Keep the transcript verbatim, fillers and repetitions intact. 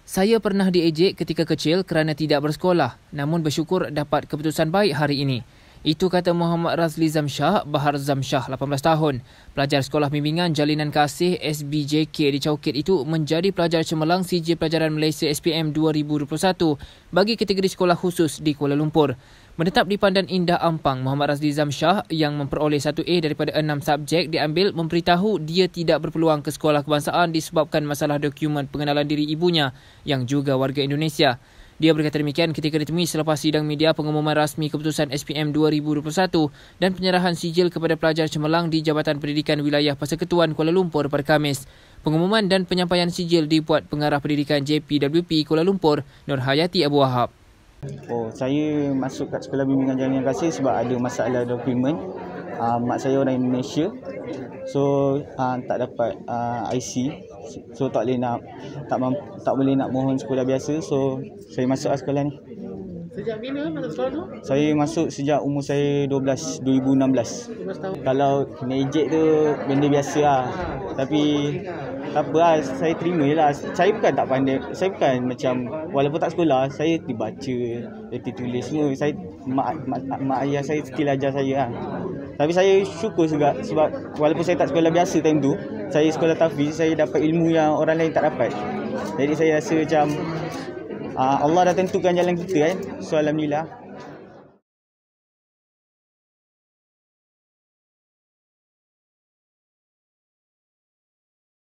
Saya pernah diejek ketika kecil kerana tidak bersekolah, namun bersyukur dapat keputusan baik hari ini. Itu kata Muhammad Razli Zamsyah Bahar Zamsyah, lapan belas tahun. Pelajar Sekolah Bimbingan Jalinan Kasih S B J K di Chowkit itu menjadi pelajar cemerlang C J Pelajaran Malaysia S P M dua ribu dua puluh satu bagi kategori sekolah khusus di Kuala Lumpur. Menetap di Pandan Indah Ampang, Muhammad Razli Zamsyah yang memperoleh satu A daripada enam subjek diambil memberitahu dia tidak berpeluang ke sekolah kebangsaan disebabkan masalah dokumen pengenalan diri ibunya yang juga warga Indonesia. Dia berkata demikian ketika ditemui selepas sidang media pengumuman rasmi keputusan S P M dua ribu dua puluh satu dan penyerahan sijil kepada pelajar cemerlang di Jabatan Pendidikan Wilayah Persekutuan Kuala Lumpur pada Khamis. Pengumuman dan penyampaian sijil dibuat Pengarah Pendidikan J P W P Kuala Lumpur, Nur Hayati Abu Wahab. Oh, saya masuk kat Sekolah Bimbingan Jalinan Kasih sebab ada masalah dokumen. Uh, mak saya orang Indonesia. So uh, tak dapat uh, I C. So tak boleh nak tak mampu, tak boleh nak mohon sekolah biasa. So saya masuk sekolah ni. Sejak bila masuk sekolah tu? Saya masuk sejak umur saya dua belas, dua ribu enam belas. dua belas tahun. Kalau kena ejek tu benda biasa lah. Tapi tak apa lah, saya terima je lah. Saya bukan tak pandai, saya bukan macam, walaupun tak sekolah, saya dibaca, reti tulis semua. Saya, mak, mak, mak ayah saya still ajar saya lah. Tapi saya syukur juga sebab walaupun saya tak sekolah biasa time tu, saya sekolah tahfiz, saya dapat ilmu yang orang lain tak dapat. Jadi saya rasa macam uh, Allah dah tentukan jalan kita kan. So alhamdulillah.